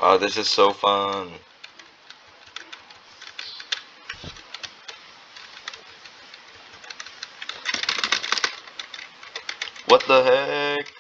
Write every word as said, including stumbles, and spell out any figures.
Oh, this is so fun. What the heck?